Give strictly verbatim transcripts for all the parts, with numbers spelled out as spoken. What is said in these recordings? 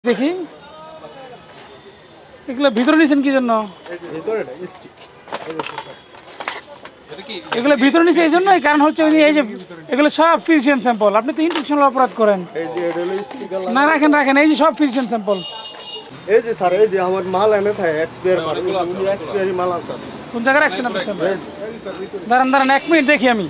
দেখি এগুলো ভিতরে নিছেন কি জন্য? এগুলো ভিতরে নিছে এই জন্যই, কারণ হচ্ছে এই যে এগুলো সব ফিজিশিয়ান স্যাম্পল। আপনি তো ইনফেকশনাল অপরাধ করেন না। রাখেন রাখেন, এই যে সব ফিজিশিয়ান স্যাম্পল। এই যে স্যার, এই যে আমার মাল এনে থাকে এক্সপায়ার মাল, উনি এক্সপায়ারি মাল আনতে। কোন জায়গায় রাখছেন আপনি স্যাম্পল? দাঁড়ান দাঁড়ান এক মিনিট দেখি আমি।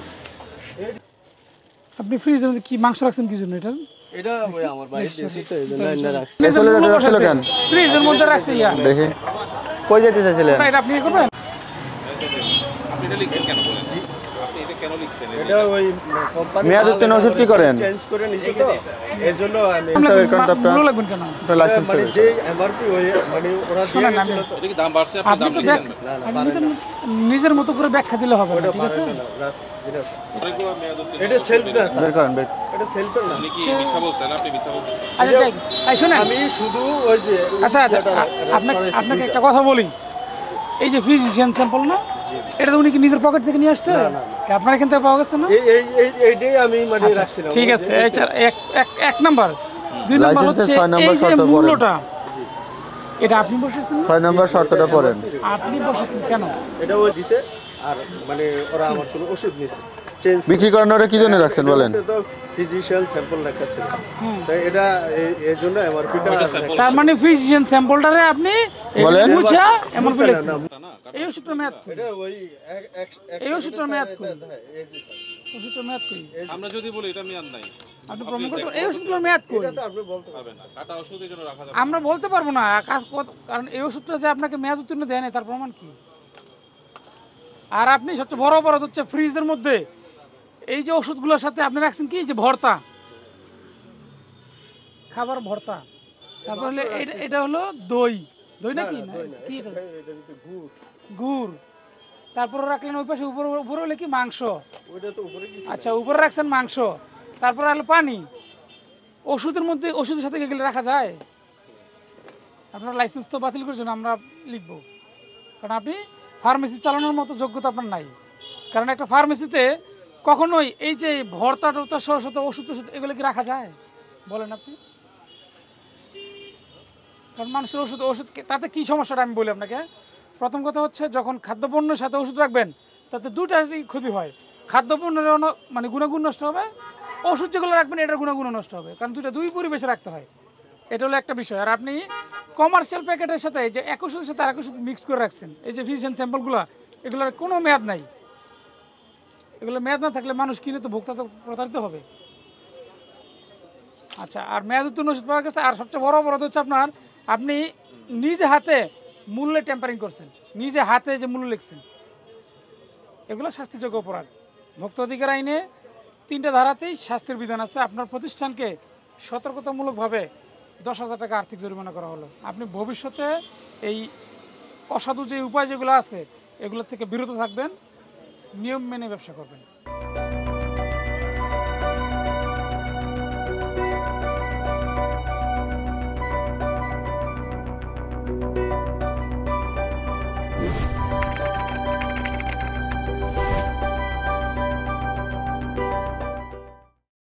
আপনি ফ্রিজের মধ্যে কি মাংস রাখছেন কি জন্য? এটা এটা ওই আমার ভাই দিয়েছে তো এই জন্য এনে রাখছি। চলে যেতে যাচ্ছিল কেন? ফ্রিজের মধ্যে রাখছি ইয়া। দেখি কই যেতে চাইছিলেন? এটা আপনি কি করবেন? আপনি এটা লিখছেন কেন বলেন? জি আপনি এটা কেন লিখছেন? এটা ওই কোম্পানি মেয়াদ উত্তীর্ণ ওষুধ কি করেন? চেঞ্জ করে নিছে তো এর জন্য আমি স্যার কারণ আপনার পুরো লাগবেন কেন? আপনার লাইসেন্স মানে যে এমআরপি ওই মানে ওরা দিয়ে দিয়েছিল তো। এটা কি দাম বাড়ছে? আপনি দাম লিখছেন না? আপনি নিজের নিজের মতো করে ব্যাখ্যা দিলে হবে না, ঠিক আছে? অনেকগুলো মেয়াদ উত্তীর্ণ। এটা সেলফ না স্যার, বের করেন বের। এটা সেলফ না। উনি কি মিথ্যা বলছেন? আপনি মিথ্যা বলছেন। আচ্ছা যাই, এই শুনেন, আমি শুধু ওই যে আচ্ছা আচ্ছা আপনাকে আপনাকে একটা কথা বলি। এই যে ফিজিশিয়ান স্যাম্পল না, এটা তো উনি কি নিজের পকেট থেকে নিয়ে আসছে? আপনার এখান থেকে পাওয়া গেছে না? এই এই এই এইটাই আমি মানে রাখছিলাম। ঠিক আছে, এই চার এক এক এক নাম্বার। দুই নাম্বার হচ্ছে লাইসেন্সের ছয় নাম্বার এই যে শর্ত পড়েন। মূল্যটা, এটা আপনি বসেছেন না? ছয় নাম্বার শর্তটা পড়েন। আপনি বসেছেন কেন? এটা ওই দিছে আর মানে ওরা আমার কোনো ওষুধ নিছে চেঞ্জ বিক্রি করানোর কি জন্য রাখছেন বলেন? তো ফিজিশিয়ান স্যাম্পল রাখছিল তাই এটা এর জন্য এমআরপিটা। তার মানে ফিজিশিয়ান স্যাম্পলটারে আপনি বলেন? মুছা এমন ফেলেছেন। এই ওষুধটার মেয়াদ কই? এটা ওই এক এক এই ওষুধটার মেয়াদ কই? এই যে স্যার ওষুধটার মেয়াদ কই? আমরা যদি বলি এটা মেয়াদ নাই, আপনি প্রমাণ করতে পারবেন? এই ওষুধটার মেয়াদ কই? এটা তো আপনি বলতে পারবেন না। কাটা ওষুধের জন্য রাখা যাবে। আমরা বলতে পারবো না, কাজ কত- কারণ এই ওষুধটা যে আপনাকে মেয়াদ উত্তীর্ণ দেয় না তার প্রমাণ কি? আর আপনি সবচেয়ে বড় অপরাধ হচ্ছে ফ্রিজের মধ্যে এই যে ওষুধগুলোর সাথে আপনি রাখছেন কি যে ভর্তা, খাবার ভর্তা। তারপর হলে এটা এটা হলো দই, দই নাকি না কি এটা? এটা কিন্তু গুড়, গুড়। তারপরে রাখলেন ওই পাশে উপরে, উপরে হলে কি মাংস। ওইটা তো উপরে কিছু আচ্ছা উপরে রাখছেন মাংস, তারপরে হলো পানি। ওষুধের মধ্যে ওষুধের সাথে এগুলো রাখা যায়? আপনার লাইসেন্স তো বাতিল করেছেন, আমরা লিখবো, কারণ আপনি ফার্মেসি চালানোর মতো যোগ্যতা আপনার নাই। কারণ একটা ফার্মেসিতে কখনোই এই যে ভর্তা টর্তা সহ সাথে ওষুধ টষুধ এগুলো কি রাখা যায় বলেন আপনি? কারণ মানুষের ওষুধ ওষুধ তাতে কী সমস্যাটা আমি বলি আপনাকে। প্রথম কথা হচ্ছে যখন খাদ্যপণ্যের সাথে ওষুধ রাখবেন তাতে দুটাই ক্ষতি হয়। খাদ্যপণ্যের অন- মানে গুণাগুণ নষ্ট হবে, ওষুধ যেগুলো রাখবেন এটার গুণাগুণ নষ্ট হবে, কারণ দুটা দুই পরিবেশে রাখতে হয়। এটা হলো একটা বিষয়। আর আপনি কমার্শিয়াল প্যাকেটের সাথে যে এক ওষুধের সাথে আরেক ওষুধ মিক্স করে রাখছেন, এই যে ফিজিশিয়ান স্যাম্পলগুলো, এগুলোর কোনো মেয়াদ নাই। এগুলো মেয়াদ না থাকলে মানুষ কিনে তো ভোক্তা তো প্রতারিত হবে। আচ্ছা, আর মেয়াদ উত্তীর্ণ ওষুধ পাওয়া গেছে। আর সবচেয়ে বড় অপরাধ হচ্ছে আপনার, আপনি নিজে হাতে মূল্যে টেম্পারিং করছেন, নিজে হাতে যে মূল্য লিখছেন, এগুলো শাস্তিযোগ্য অপরাধ। ভোক্তা অধিকার আইনে তিনটা ধারাতেই শাস্তির বিধান আছে। আপনার প্রতিষ্ঠানকে সতর্কতামূলকভাবে দশ হাজার টাকা আর্থিক জরিমানা করা হলো। আপনি ভবিষ্যতে এই অসাধু যে উপায় যেগুলো আছে এগুলো থেকে বিরত থাকবেন, নিয়ম মেনে ব্যবসা করবেন।